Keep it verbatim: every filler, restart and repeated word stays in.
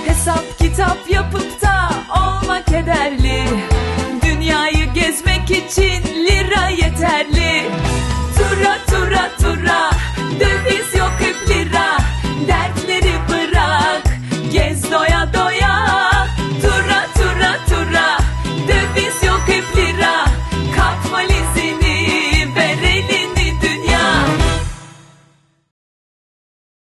Hesap kitap yapıp da olma kederli. Dünyayı gezmek için lira yeterli. Tura tura tura döviz